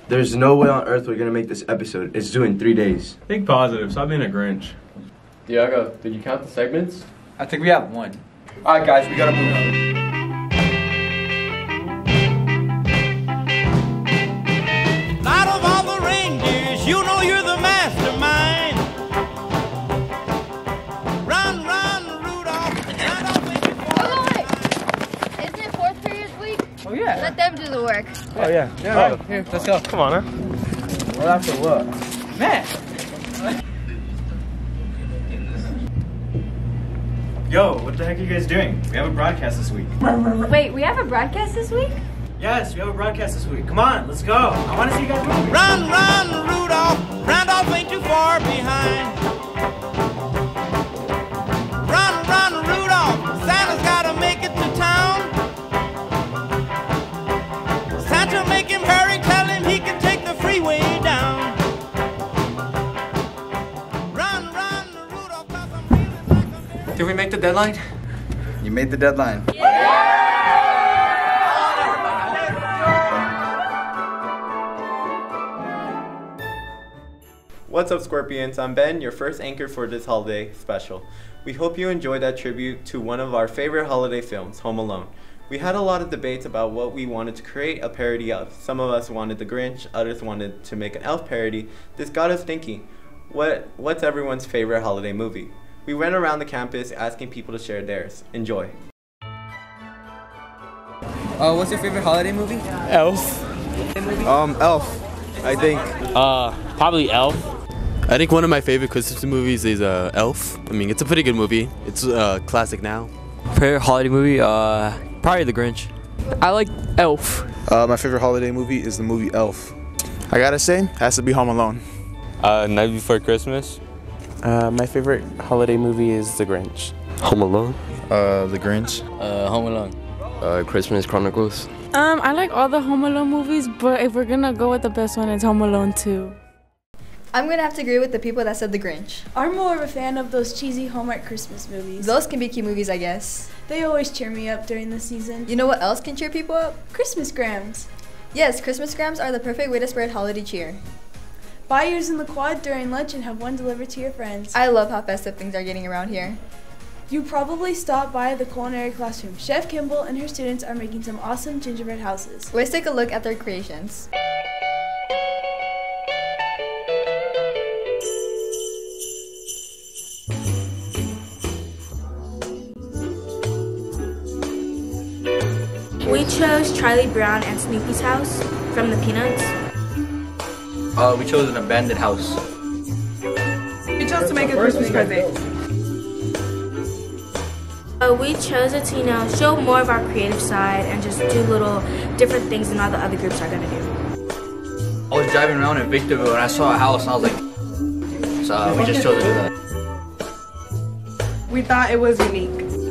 There's no way on earth we're gonna make this episode. It's due in 3 days. Think positive. Stop being a Grinch. Diego, did you count the segments? I think we have one. Alright guys, we gotta move on. Out of all the reindeers, you know you're the mastermind. Run, run, Rudolph. Wait. Isn't it fourth period week? Oh yeah. Let them do the work. Oh, yeah. Yeah, right. Here, let's go. Come on, huh? Well, after what? Man. Yo, what the heck are you guys doing? We have a broadcast this week. Wait, we have a broadcast this week? Yes, we have a broadcast this week. Come on, let's go. I want to see you guys move. Run, run, Rudolph. Randolph ain't too far behind. Run, run, Rudolph. Santa's gotta make it to town. Santa, make him hurry. Tell him he can take the freeway down. Run, run, Rudolph. 'Cause I'm feeling like a Did we make the deadline? You made the deadline. What's up, Scorpions? I'm Ben, your first anchor for this holiday special. We hope you enjoyed that tribute to one of our favorite holiday films, Home Alone. We had a lot of debates about what we wanted to create a parody of. Some of us wanted The Grinch, others wanted to make an elf parody. This got us thinking, what's everyone's favorite holiday movie? We went around the campus asking people to share theirs. Enjoy. What's your favorite holiday movie? Elf. Elf, I think. Probably Elf. I think one of my favorite Christmas movies is Elf. I mean, it's a pretty good movie. It's classic now. Favorite holiday movie? Probably The Grinch. I like Elf. My favorite holiday movie is the movie Elf. I gotta say, has to be Home Alone. Night Before Christmas. My favorite holiday movie is The Grinch. Home Alone. The Grinch. Home Alone. Christmas Chronicles. I like all the Home Alone movies, but if we're gonna go with the best one, it's Home Alone 2. I'm gonna have to agree with the people that said The Grinch. I'm more of a fan of those cheesy Hallmark Christmas movies. Those can be cute movies, I guess. They always cheer me up during the season. You know what else can cheer people up? Christmas grams. Yes, Christmas grams are the perfect way to spread holiday cheer. Buy yours in the quad during lunch and have one delivered to your friends. I love how festive things are getting around here. You probably stopped by the culinary classroom. Chef Kimball and her students are making some awesome gingerbread houses. Let's take a look at their creations. We chose Charlie Brown and Snoopy's house from the Peanuts. We chose an abandoned house. We chose to make a Christmas present. We chose it to, show more of our creative side and just do little different things than all the other groups are gonna do. I was driving around in Victorville and I saw a house and I was like, so we just chose to do that. We thought it was unique.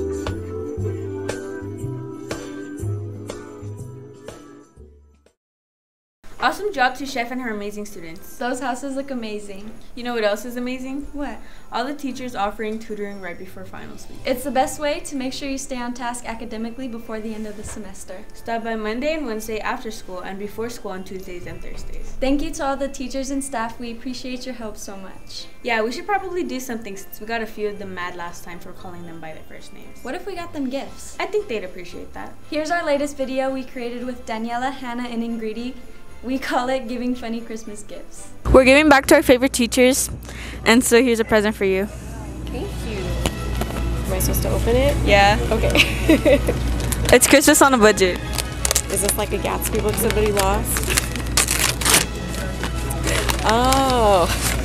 Awesome job to Chef and her amazing students. Those houses look amazing. You know what else is amazing? What? All the teachers offering tutoring right before finals week. It's the best way to make sure you stay on task academically before the end of the semester. Stop by Monday and Wednesday after school and before school on Tuesdays and Thursdays. Thank you to all the teachers and staff. We appreciate your help so much. Yeah, we should probably do something since we got a few of them mad last time for calling them by their first names. What if we got them gifts? I think they'd appreciate that. Here's our latest video we created with Daniela, Hannah, and Ingridi. We call it Giving Funny Christmas Gifts. We're giving back to our favorite teachers, and so here's a present for you. Thank you. Am I supposed to open it? Yeah. Okay. It's Christmas on a budget. Is this like a Gatsby book somebody lost? Oh.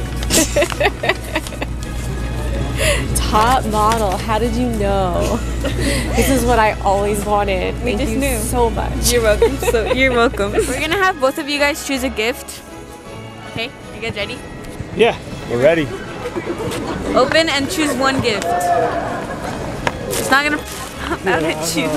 Top model. How did you know? This is what I always wanted. Thank you knew so much. You're welcome. You're welcome. We're gonna have both of you guys choose a gift. Okay, you guys ready? Yeah, we're ready. Open and choose one gift. It's not gonna pop out at you.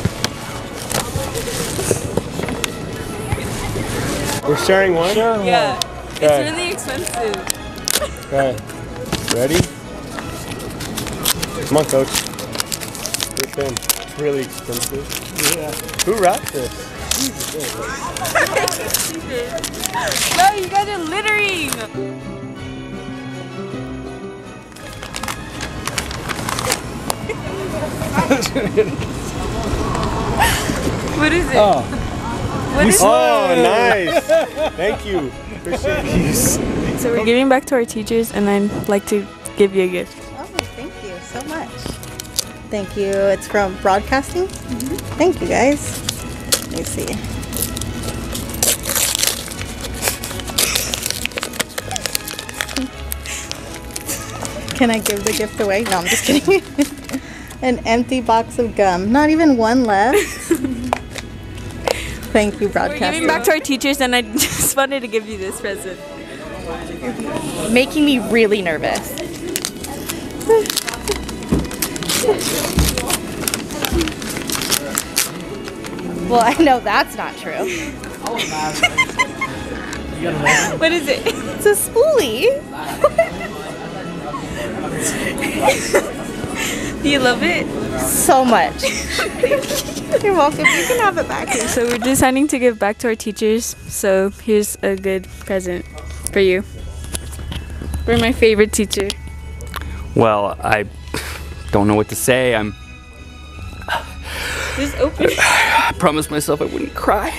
We're sharing one? Yeah. Okay. It's really expensive. Okay. Ready? Come on, coach. Rip in. It's really expensive. Yeah. Who wrapped this? No, you guys are littering. What is it? Oh. What is Oh, it? nice. Thank you. So we're giving back to our teachers, and I'd like to give you a gift. Oh, thank you so much. Thank you. It's from Broadcasting. Thank you, guys. Let me see. Can I give the gift away? No, I'm just kidding. An empty box of gum. Not even one left. Thank you, Broadcasting. We're giving back to our teachers, and I just wanted to give you this present. Making me really nervous. Well, I know that's not true. What is it? It's a spoolie. Do you love it? So much. You're welcome. You can have it back. So we're deciding to give back to our teachers. So here's a good present for you. We're my favorite teacher. Well, I don't know what to say. Just open it. I promised myself I wouldn't cry.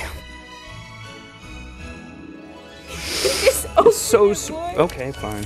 Just open So sweet. Okay, fine.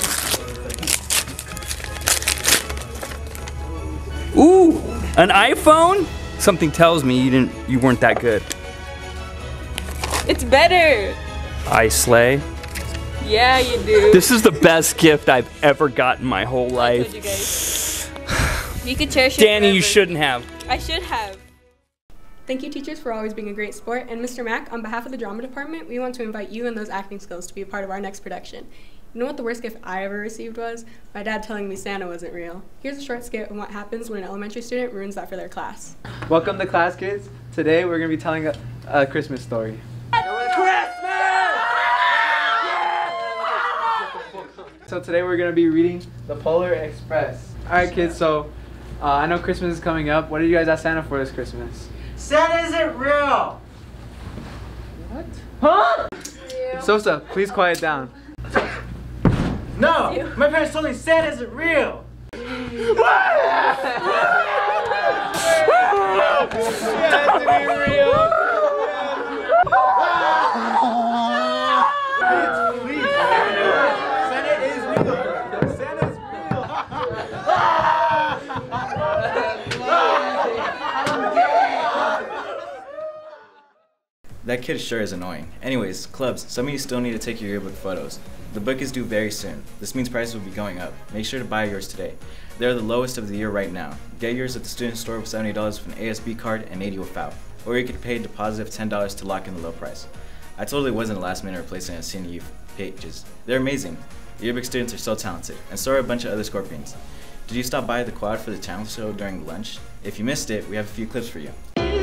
Ooh, an iPhone? Something tells me you weren't that good. It's better. I slay. Yeah, you do. This is the best gift I've ever gotten my whole life. You guys. You could cherish it Danny, you forever. shouldn't have. I should have. Thank you, teachers, for always being a great sport. And Mr. Mack, on behalf of the drama department, we want to invite you and those acting skills to be a part of our next production. You know what the worst gift I ever received was? My dad telling me Santa wasn't real. Here's a short skit on what happens when an elementary student ruins that for their class. Welcome to class, kids. Today we're going to be telling a Christmas story. So today we're going to be reading The Polar Express. Alright kids, so I know Christmas is coming up. What did you guys ask Santa for this Christmas? Santa isn't real! What? Huh? Sosa, please quiet down. No! My parents told me Santa isn't real! That kid sure is annoying. Anyways, clubs, some of you still need to take your yearbook photos. The book is due very soon. This means prices will be going up. Make sure to buy yours today. They're the lowest of the year right now. Get yours at the student store with $70 with an ASB card and $80 without. Or you could pay a deposit of $10 to lock in the low price. I totally wasn't a last minute replacement of senior youth pages. They're amazing. The yearbook students are so talented, and so are a bunch of other scorpions. Did you stop by the quad for the talent show during lunch? If you missed it, we have a few clips for you.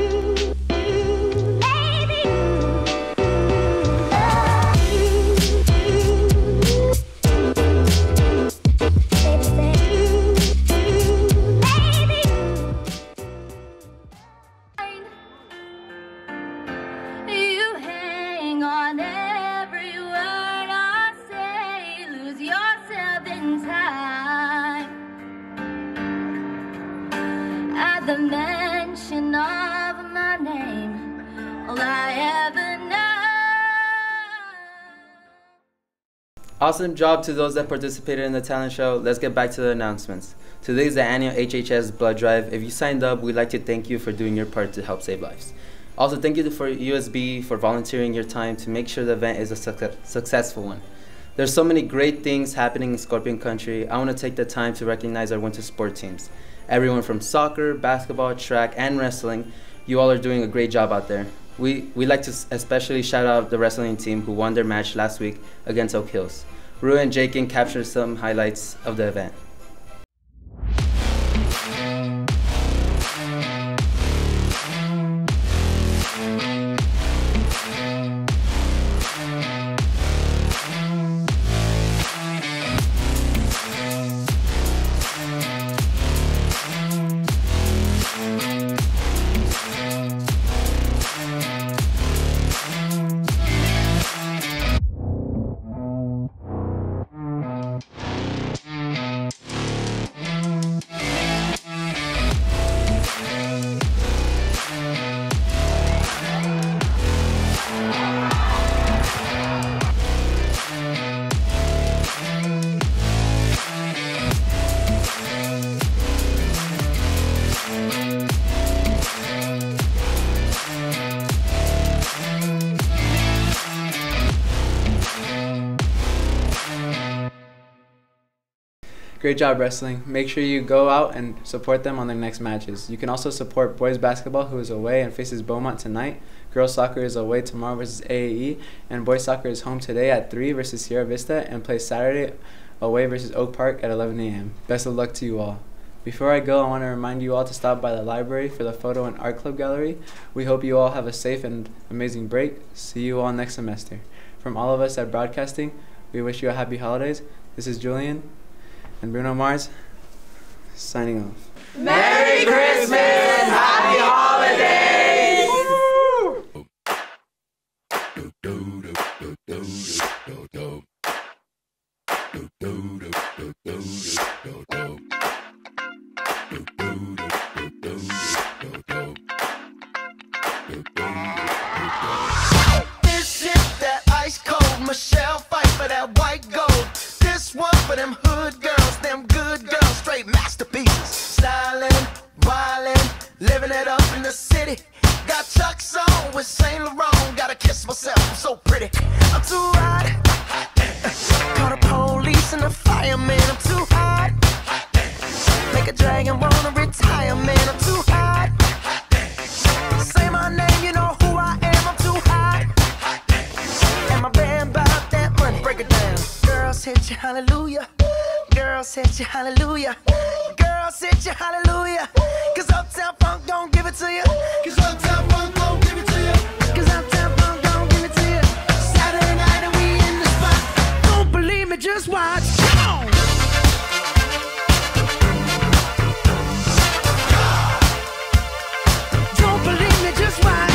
The mention of my name, all I ever know. Awesome job to those that participated in the talent show. Let's get back to the announcements. Today is the annual HHS blood drive. If you signed up, we'd like to thank you for doing your part to help save lives. Also, thank you for USB for volunteering your time to make sure the event is a successful one. There's so many great things happening in Scorpion Country. I want to take the time to recognize our winter sport teams. Everyone from soccer, basketball, track, and wrestling, you all are doing a great job out there. We'd like to especially shout out the wrestling team who won their match last week against Oak Hills. Rue and Jake can capture some highlights of the event. Great job wrestling. Make sure you go out and support them on their next matches. You can also support boys basketball, who is away and faces Beaumont tonight. Girls soccer is away tomorrow versus AAE, and boys soccer is home today at 3 versus Sierra Vista and plays Saturday away versus Oak Park at 11 a.m. Best of luck to you all. Before I go, I want to remind you all to stop by the library for the Photo and Art Club Gallery. We hope you all have a safe and amazing break. See you all next semester. From all of us at Broadcasting, we wish you a happy holidays. This is Julian and Bruno Mars signing off. Merry Christmas and Happy Holidays! This is that ice cold Michelle fight for that white gold. This one for them hood girls, them good girls, straight masterpieces. Styling, wildin', living it up in the city. Got Chuck's on with Saint Laurent. Gotta kiss myself, I'm so pretty. I'm too hot. Call the police and the fireman. I'm too hot. Make a dragon wanna retire, man. I'm too hot. Say my name, you know who I am. I'm too hot. And my band bought that money. Break it down. Girls hit you, hallelujah. Girls hit you, hallelujah. Girls hit you, hallelujah. Cause Uptown Funk don't give it to you. Cause Uptown Funk don't give it to you. Cause Uptown Funk don't give it to you. Saturday night and we in the spot. Don't believe me, just watch. Come on. Don't believe me, just watch.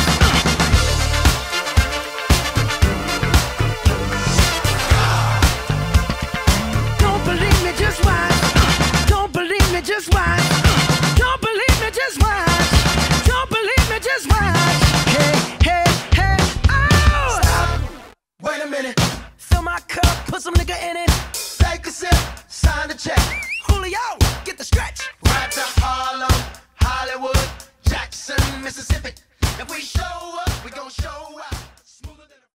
Don't believe me, just watch. Don't believe me, just watch. Don't believe me, just watch. Don't believe me, just watch. Hey, hey, hey, oh! Stop. Wait a minute. Fill my cup, put some nigga in it. Take a sip, sign the check. Julio, get the stretch. Right to Harlem, Hollywood, Jackson, Mississippi. If we show up, we gon' show out. Smoother than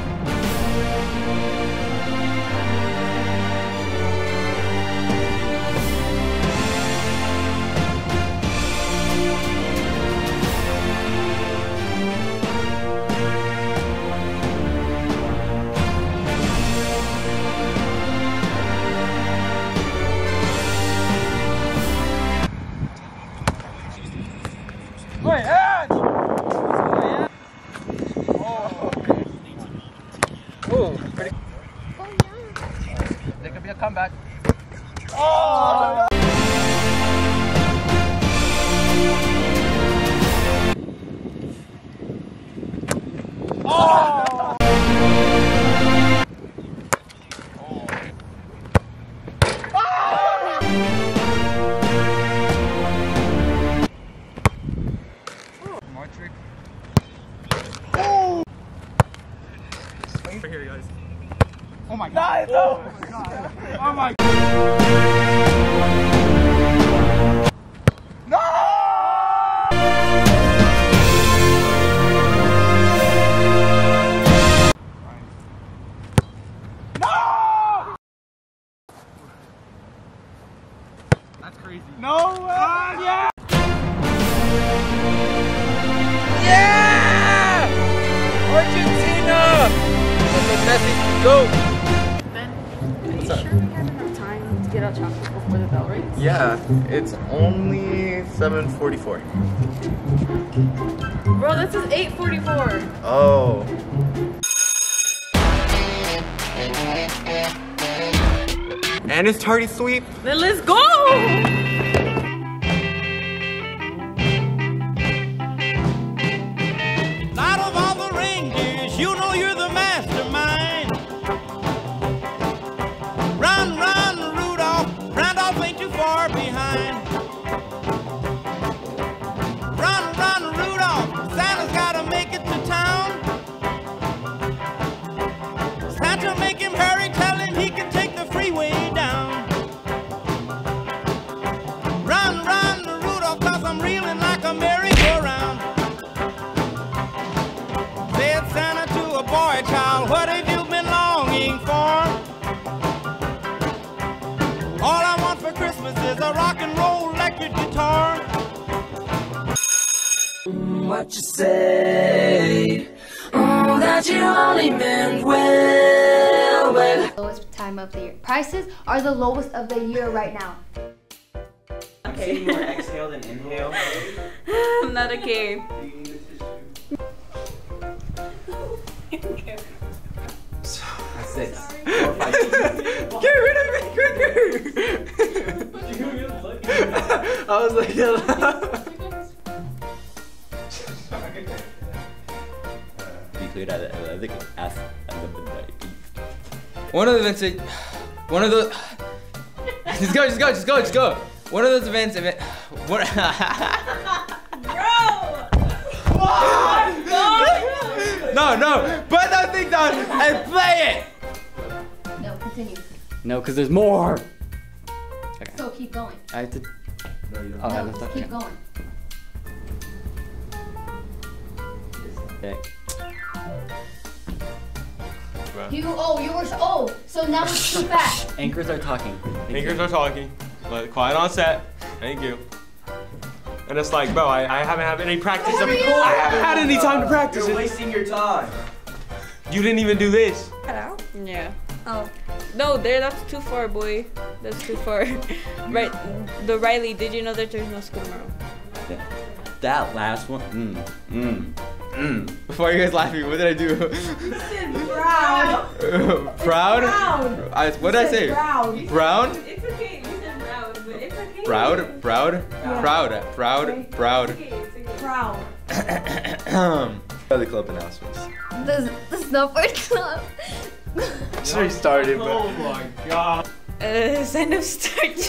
Wait, hands! Oh, pretty. There could be a comeback. Oh! Oh! More trick. Oh! Right here, guys. Oh my god. Oh my god. Oh my god. No! No! That's crazy. No way! Yeah! Yeah! Argentina! That's a message to go. Ben, are you sure we have enough time to get our chocolate before the bell rings? Yeah, it's only 7:44. Bro, this is 8:44. Oh. And it's tardy sweep. Then let's go! Out of all the reindeers, you know you're the mastermind. Run, run, Rudolph. Randolph ain't too far behind. Run, run, Rudolph. Santa's gotta make it to town. Santa, make him hurry. Tell him he can take the freeway down. electric guitar. What you say? Oh, that you only meant well, well. Lowest time of the year. Prices are the lowest of the year right now. I'm seeing more exhale than inhale. Not okay. Six. Get rid of it quicker! I was like, Be clear that I think ask one of the events. One of the. Just go. One of those events. What? No. Put those things on and play it. No, continue. No, because there's more. Okay. So keep going. I have to. No, you don't. Oh, No, just keep going. Okay. So now it's too fast. Anchors are talking. Anchors are talking. Quiet on set. Thank you. And it's like, bro, I haven't had any practice. I haven't had any time to practice. You're wasting your time. You didn't even do this. Hello? Yeah. Oh. No, that's too far, boy. That's too far. Right. The Riley, did you know that there's no school tomorrow? Yeah. That last one. Before you guys laughing, what did I do? Proud. Proud? What did I say? Brown. Brown? It's okay. You said proud, but it's okay. Proud. Okay, it's proud. Other club announcements. The snowboard club. Should started, but. Oh my god. Sign up start. I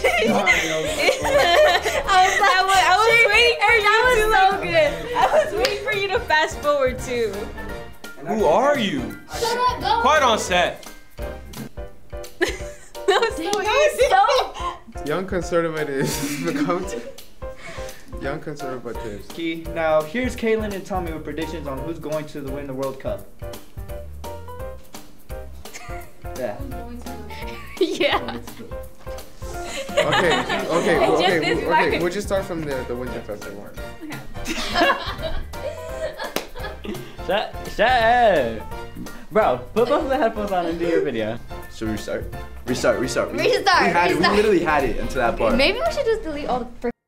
was waiting for you. That was so good. I was waiting for you to fast forward too. Who are you? Shut up, go. Quiet on set. Young conservatives. Young conservatives. Key. Now here's Kaylin and Tommy with predictions on who's going to win the World Cup. Yeah. Yeah. Okay. We'll just start from the Winter Festival one. Shut. Bro, put both of the headphones on and do your video. Should we restart? Restart. Restart. We literally had it until that part. Maybe we should just delete all the